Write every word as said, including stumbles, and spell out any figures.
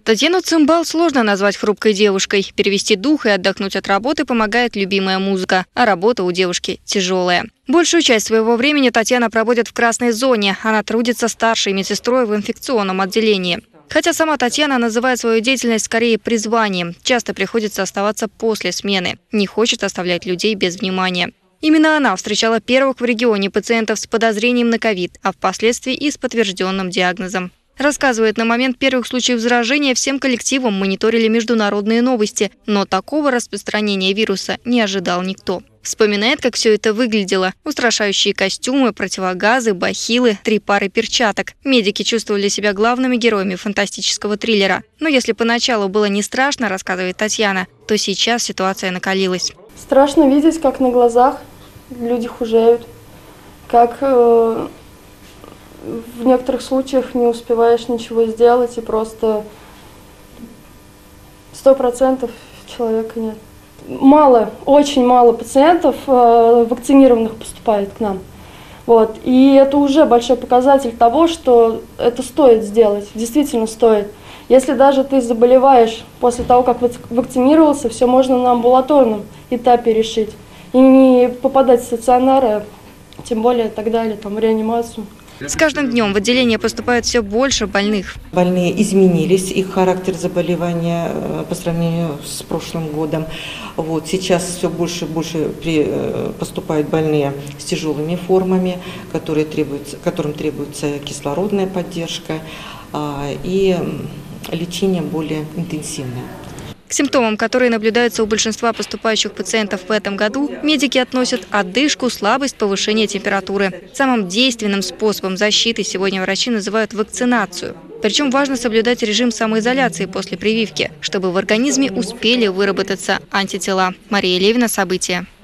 Татьяну Цимбал сложно назвать хрупкой девушкой. Перевести дух и отдохнуть от работы помогает любимая музыка, а работа у девушки тяжелая. Большую часть своего времени Татьяна проводит в красной зоне. Она трудится старшей медсестрой в инфекционном отделении. Хотя сама Татьяна называет свою деятельность скорее призванием. Часто приходится оставаться после смены. Не хочет оставлять людей без внимания. Именно она встречала первых в регионе пациентов с подозрением на ковид, а впоследствии и с подтвержденным диагнозом. Рассказывает, на момент первых случаев заражения всем коллективом мониторили международные новости, но такого распространения вируса не ожидал никто. Вспоминает, как все это выглядело. Устрашающие костюмы, противогазы, бахилы, три пары перчаток. Медики чувствовали себя главными героями фантастического триллера. Но если поначалу было не страшно, рассказывает Татьяна, то сейчас ситуация накалилась. Страшно видеть, как на глазах люди худеют, как э, в некоторых случаях не успеваешь ничего сделать и просто сто процентов человека нет. Мало, очень мало пациентов э, вакцинированных поступает к нам. Вот. И это уже большой показатель того, что это стоит сделать, действительно стоит. Если даже ты заболеваешь после того, как вакцинировался, все можно на амбулаторном этапе решить. И не попадать в стационары, тем более так далее, там, в реанимацию. С каждым днем в отделение поступает все больше больных. Больные изменились, их характер заболевания по сравнению с прошлым годом. Вот, сейчас все больше и больше при, поступают больные с тяжелыми формами, которые требуются, которым требуется кислородная поддержка а, и лечение более интенсивное. К симптомам, которые наблюдаются у большинства поступающих пациентов в этом году, медики относят одышку, слабость, повышение температуры. Самым действенным способом защиты сегодня врачи называют вакцинацию. Причем важно соблюдать режим самоизоляции после прививки, чтобы в организме успели выработаться антитела. Мария Левина, события.